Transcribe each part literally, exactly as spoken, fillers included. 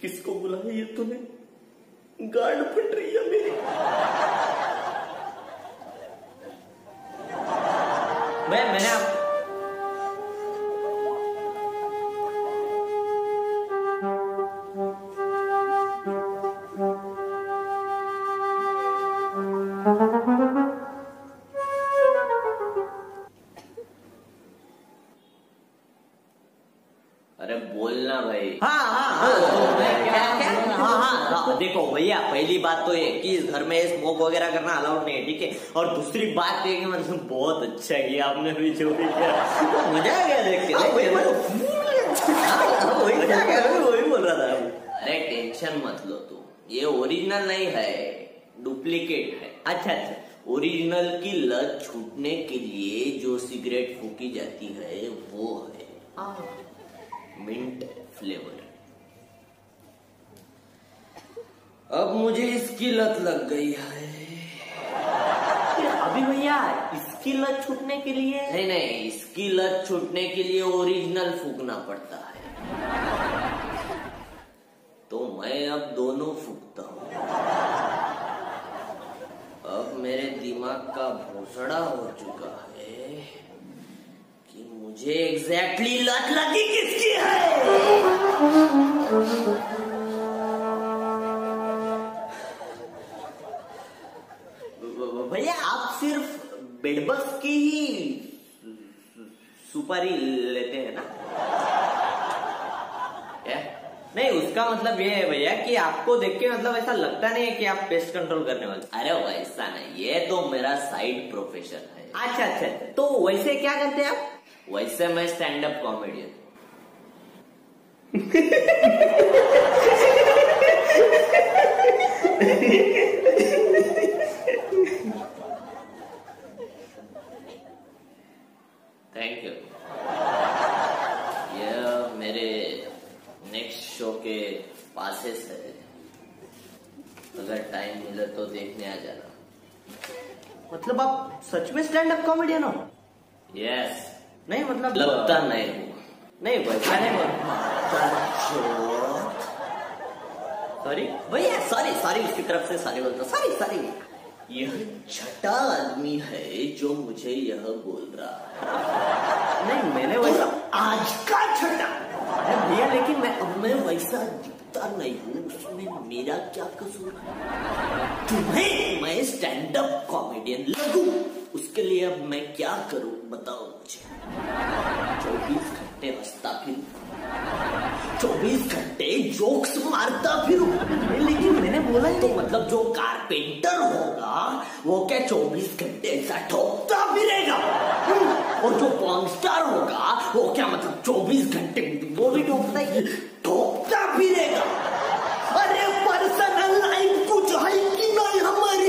किसको बुलाया ये तूने? गांड फट रही है मेरी। मैं मैंने आप... अरे बोलना भाई। हाँ हाँ हाँ तो मैं क्या क्या हाँ हाँ हाँ देखो भैया, पहली बात तो ये कि इस घर में स्मोक वगैरह करना अलाउड नहीं है, ठीक है। और दूसरी बात ये कि मतलब बहुत अच्छा किया आपने भी जो भी किया, मजा आ गया देख के। वही बोल रहा था। अरे टेंशन मत लो तू, ये ओरिजिनल नहीं है, डुप्लीकेट है। अच्छा अच्छा। ओरिजिनल की लत छूटने के लिए जो सिगरेट फूकी जाती है वो है मिंट फ्लेवर। अब मुझे इसकी लत लग गई है। अभी भैया इसकी लत छूटने के लिए? नहीं नहीं, इसकी लत छूटने के लिए ओरिजिनल फूकना पड़ता है, तो मैं अब दोनों फूकता हूँ। अब मेरे दिमाग का भोसड़ा हो चुका है कि मुझे एग्जैक्टली लत लगी किसकी है। भैया आप सिर्फ बेडबग्स की ही सुपारी लेते हैं ना? क्या? नहीं, उसका मतलब ये है भैया कि आपको देख के मतलब ऐसा लगता नहीं है कि आप पेस्ट कंट्रोल करने वाले। अरे वैसा नहीं, ये तो मेरा साइड प्रोफेशन है। अच्छा अच्छा, तो वैसे क्या करते हैं आप? वैसे मैं stand up comedian. Thank you. यह मेरे नेक्स्ट शो के पासेस है, अगर टाइम मिले तो देखने आ जाना। मतलब आप सच में स्टैंड अप कॉमेडियन हो? यस। नहीं मतलब लगता नहीं हूँ। नहीं वैसा नहीं बोल। सॉरी भैया, सॉरी सॉरी उसकी तरफ से सॉरी बोलता, सॉरी सॉरी। यह छठा आदमी है जो मुझे यह बोल रहा है। नहीं मैंने वैसा आज का छठा। अरे भैया लेकिन मैं अब मैं वैसा दिखता नहीं हूँ, उसमें मेरा क्या कसूर है? तुम्हें मैं स्टैंड अप कॉमेडियन लगूं, उसके लिए अब मैं क्या करूं बताओ मुझे। चौबीस घंटे हंसता फिरूं, चौबीस घंटे जोक्स मारता फिरूं। लेकिन मैंने बोला ही तो मतलब जो कारपेंटर होगा वो क्या चौबीस घंटे ऐसा ठोकता फिरेगा? और जो पॉर्न स्टार होगा वो क्या मतलब चौबीस घंटे वो भी ठोकता ही ठोकता फिरेगा? अरे पर्सनल लाइफ कुछ है कि नहीं हमारी?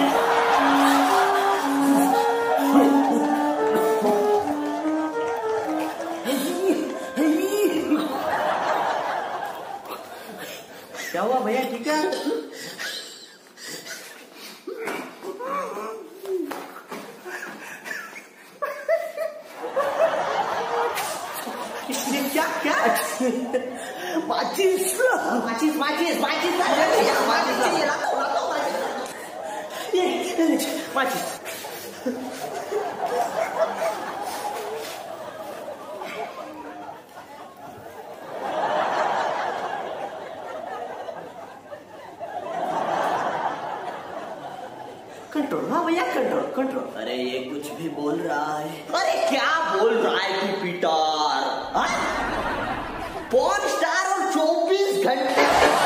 क्या हुआ भैया, ठीक है? क्या क्या माचिस माचिस माचिस माचिस माचिस कंट्रोल। हाँ भैया कंट्रोल कंट्रोल। अरे ये कुछ भी बोल रहा है। अरे क्या बोल रहा है तू पीटर? पॉर्न स्टार और चौबीस घंटे।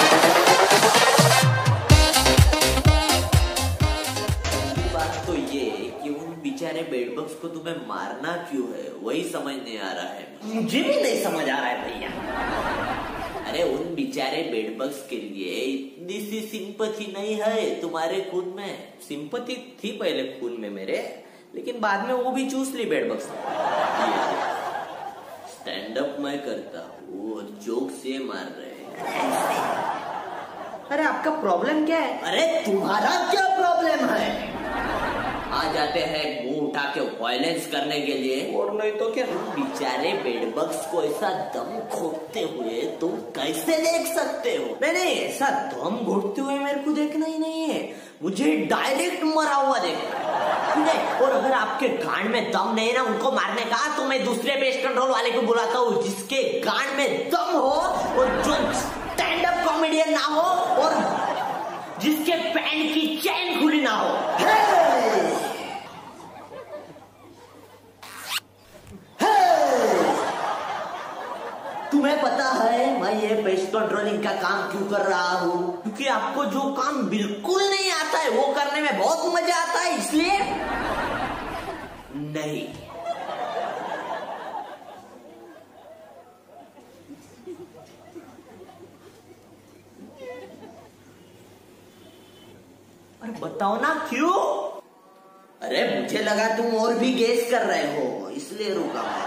बात तो ये कि उन बेचारे बेडबग्स को तुम्हें मारना क्यों है वही समझ नहीं आ रहा है। मुझे भी नहीं समझ आ रहा है भैया। अरे उन बेचारे बेडबग्स के लिए इतनी सी सिंपैथी नहीं है तुम्हारे खून में? सिंपैथी थी पहले खून में मेरे, लेकिन बाद में वो भी चूस ली बेडबग्स। स्टैंड अप मैं करता हूँ और जोक्स ये मार रहे हैं। अरे आपका प्रॉब्लम क्या है? अरे तुम्हारा क्या प्रॉब्लम है? आ जाते हैं मूड उठा के वायलेंस करने के लिए, और नहीं तो क्या। बेचारे बेडबग्स को ऐसा दम घोटते हुए तुम कैसे देख सकते हो? नहीं नहीं, ऐसा दम घोटते हुए मेरे को देखना ही नहीं है, मुझे डायरेक्ट मरा हुआ देखना है। और अगर आपके गांड में दम नहीं ना उनको मारने का, तो मैं दूसरे पेस्ट कंट्रोल वाले को बुलाता हूँ जिसके गांड में दम हो और जो स्टैंड अप कॉमेडियन ना हो और जिसके पैंट की चैन खुली ना हो। तुम्हें पता है मैं ये पेस्ट कंट्रोलिंग का काम क्यों कर रहा हूँ? क्योंकि आपको जो काम बिल्कुल नहीं आता है वो करने में बहुत मजा आता है, इसलिए नहीं। अरे बताओ ना क्यों? अरे मुझे लगा तुम और भी गेस कर रहे हो, इसलिए रुका मैं।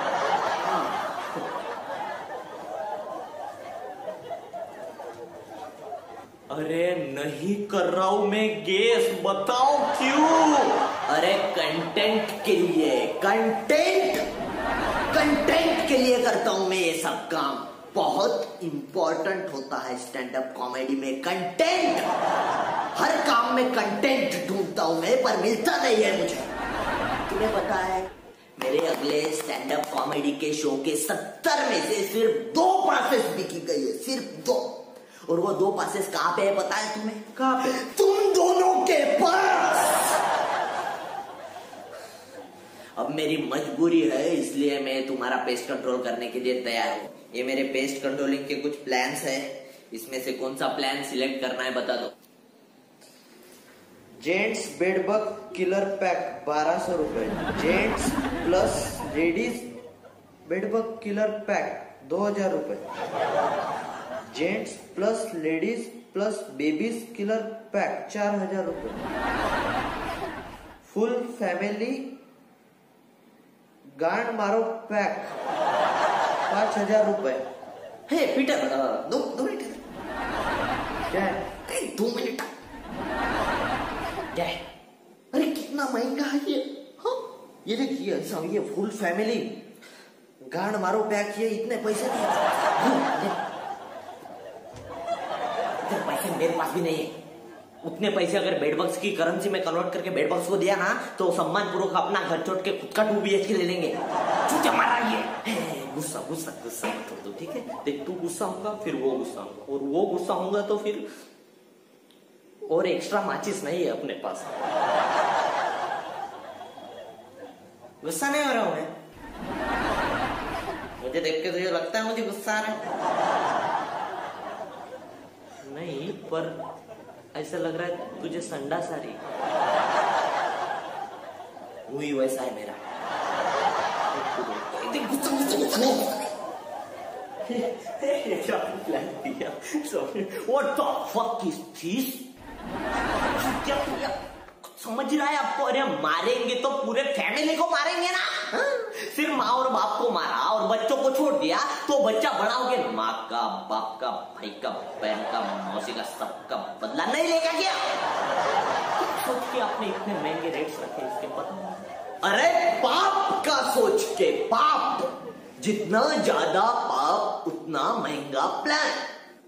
अरे नहीं कर रहा हूं मैं गेस, बताओ क्यों? अरे कंटेंट के लिए, कंटेंट कंटेंट के लिए करता हूं मैं ये सब काम। बहुत इंपॉर्टेंट होता है स्टैंड अप कॉमेडी में कंटेंट। हर काम में कंटेंट ढूंढता हूं मैं, पर मिलता नहीं है मुझे। तुम्हें पता है मेरे अगले स्टैंड अप कॉमेडी के शो के सत्तर में से सिर्फ दो पासेस बिकी गई है, सिर्फ दो। और वो दो पासेस कहां पे है पता है तुम्हें? कहां पे? तुम दोनों के पास। अब मेरी मजबूरी है, इसलिए मैं तुम्हारा पेस्ट कंट्रोल करने के लिए तैयार हूं। ये मेरे पेस्ट कंट्रोलिंग के कुछ प्लान्स है, इसमें से कौन सा प्लान सिलेक्ट करना है बता दो। जेंट्स बेडबग किलर पैक बारह सौ रुपए, gents plus ladies bedbug killer pack दो हजार रुपए, gents plus ladies plus babies killer pack चार हजार रुपए, फुल फैमिली गांड मारो पैक पांच हजार रुपए। हे पीटर, दो दो मिनट। क्या दो मिनट? क्या? अरे कितना महंगा है ये। हाँ ये देखिए, ऐसा ये फुल फैमिली गांड मारो पैक, ये इतने पैसे दिए। पैसे मेरे पास भी नहीं है। उतने पैसे अगर बेडबग्स की करेंसी में कन्वर्ट करके बेडबग्स को दिया ना, तो सम्मान पूर्वक अपना घर छोड़ के खुद का टू बी एच के ले लेंगे। चूते मारा ये। गुस्सा गुस्सा गुस्सा मत हो, ठीक है? देख तू गुस्सा होगा फिर वो गुस्सा होगा, और वो गुस्सा होगा तो फिर और एक्स्ट्रा माचिस नहीं है अपने पास। गुस्सा नहीं हो रहा हूं मैं, मुझे देख के तुझे लगता है मुझे गुस्सा आ रहा है? नहीं, पर ऐसा लग रहा है तुझे संडा सारी वही वैसा है मेरा। What the fuck is this? क्या समझ रहा है आपको? अरे मारेंगे तो पूरे फैमिली को मारेंगे ना। हा? सिर्फ माँ और बाप को मारा और बच्चों को छोड़ दिया तो बच्चा बड़ा हो गया माँ का, बाप का, भाई का, बहन का, मौसी का, सबका बदला नहीं लेगा क्या? सोच के आपने इतने महंगे रेट्स रखे इसके पता? अरे पाप का सोच के, पाप जितना ज्यादा पाप उतना महंगा प्लान।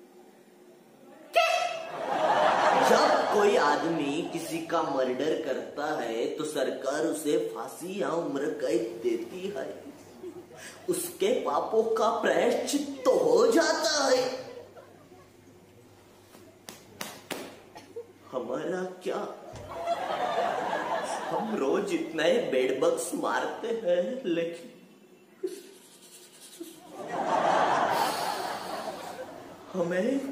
जब कोई आदमी किसी का मर्डर करता है तो सरकार उसे फांसी या उम्र कैद देती है, उसके पापों का प्रायश्चित तो हो जाता है। हमारा क्या? हम रोज इतने बेडबग्स मारते हैं लेकिन हमें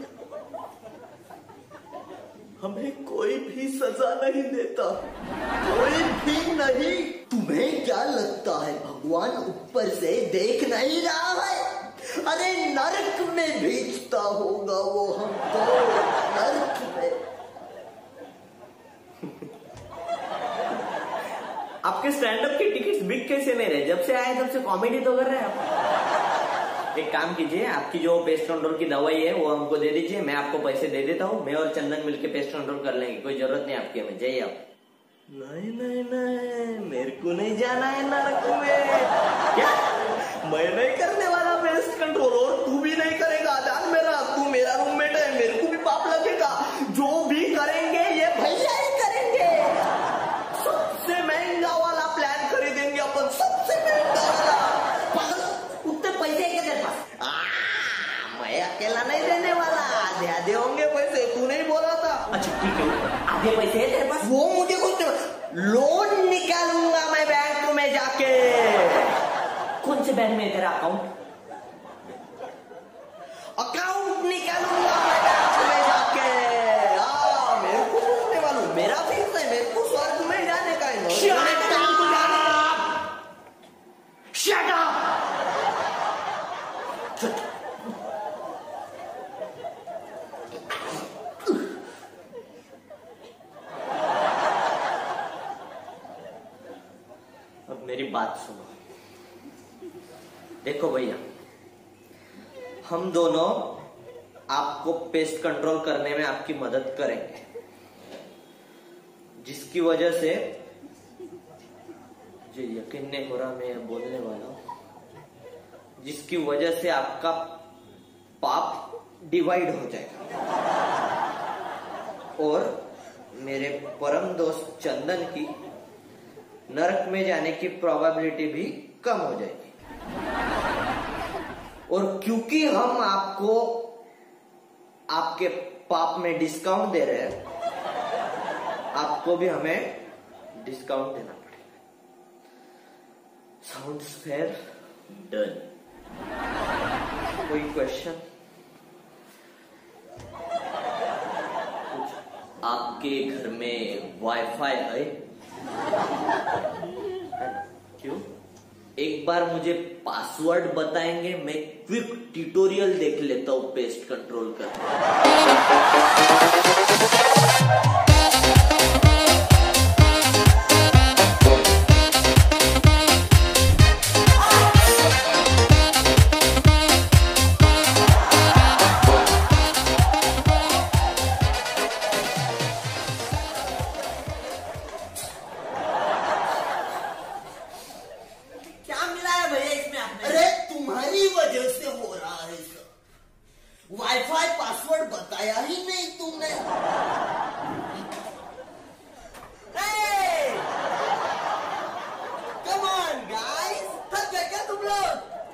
हमें कोई भी सजा नहीं देता, कोई भी नहीं। तुम्हें क्या लगता है भगवान ऊपर से देख नहीं रहा है? अरे नरक में भेजता होगा वो हमको, नरक में। आपके स्टैंड अप के टिकट्स बिक कैसे नहीं रहे? जब से आए तब से कॉमेडी तो कर रहे हैं आप। एक काम कीजिए, आपकी जो पेस्ट कंट्रोल की दवाई है वो हमको दे दीजिए, मैं आपको पैसे दे देता हूँ। मैं और चंदन मिलके पेस्ट कंट्रोल कर लेंगे, कोई जरूरत नहीं आपकी हमें। जय आप। नहीं नहीं नहीं, मेरे को नहीं जाना है नरक में। क्या? मैं नहीं करने वाला पेस्ट कंट्रोल, और तू भी नहीं करेगा। जान मेरा, तू मेरा रूममेट है, मेरे को भी पाप लगेगा। जो भी करेंगे ये भैया ही करेंगे। सबसे महंगा वाला प्लान खरीदेंगे अपन, सबसे महंगा वाला। पागल, उतने पैसे है क्या तेरे पास? मैं अकेला नहीं देने वाला, आधे आधे होंगे पैसे, तू नहीं बोला था। अच्छा ठीक है, आधे पैसे है तेरे पास? वो मुझे कुछ लोन निकालूंगा मैं बैंक में जाके। कौन से बैंक में तेरा अकाउंट? अकाउंट निकालूंगा मैं बैंक में जाके। हाँ, मेरे को बोलने वालों, मेरा फीस है, मेरे को स्वर्ग में जाने का है। Shut up! Shut up! अब मेरी बात सुनो। देखो भैया, हम दोनों आपको पेस्ट कंट्रोल करने में आपकी मदद करेंगे, जिसकी वजह से जो यकीन नहीं हो रहा मैं बोलने वाला हूं, जिसकी वजह से आपका पाप डिवाइड हो जाएगा और मेरे परम दोस्त चंदन की नरक में जाने की प्रोबेबिलिटी भी कम हो जाएगी। और क्योंकि हम आपको आपके पाप में डिस्काउंट दे रहे हैं, आपको भी हमें डिस्काउंट देना पड़ेगा। Sounds fair? डन। कोई क्वेश्चन? आपके घर में वाईफाई है? क्यों? एक बार मुझे पासवर्ड बताएंगे, मैं क्विक ट्यूटोरियल देख लेता हूं पेस्ट कंट्रोल कर। वाईफाई पासवर्ड बताया ही नहीं तुमने। कम ऑन गाइस, थक गए क्या तुम लोग?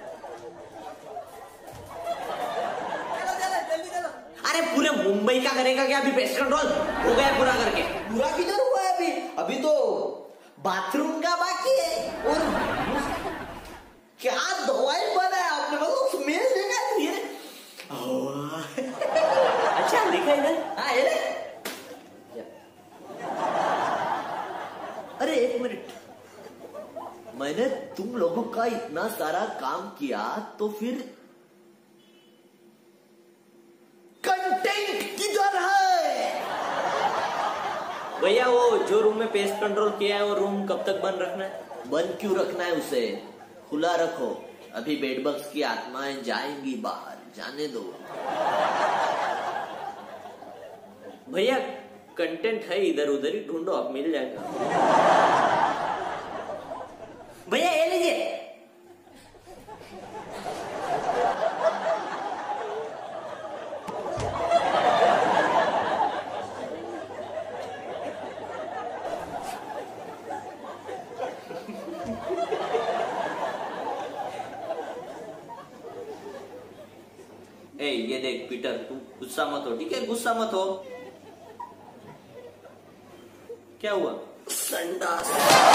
चलो चलो जल्दी चलो। अरे पूरे मुंबई का करेगा क्या अभी पेस्ट कंट्रोल? हो गया पूरा करके। पूरा किधर हुआ है अभी? अभी तो बाथरूम का बाकी है। और क्या दवाई बनाया आपने? मतलब स्मेल देखा? अच्छा लिखा इधर। हाँ ये अरे एक मिनट, मैंने तुम लोगों का इतना सारा काम किया तो फिर कंटेंट किधर है? भैया वो जो रूम में पेस्ट कंट्रोल किया है वो रूम कब तक बंद रखना है? बंद क्यों रखना है? उसे खुला रखो, अभी बेडबग्स की आत्माएं जाएंगी बाहर, जाने दो। भैया कंटेंट है इधर उधर ही ढूंढो, अब मिल जाएगा। भैया ये लीजिए। ए ये देख पीटर, तू गुस्सा मत हो, ठीक है? गुस्सा मत हो। क्या हुआ? संडास।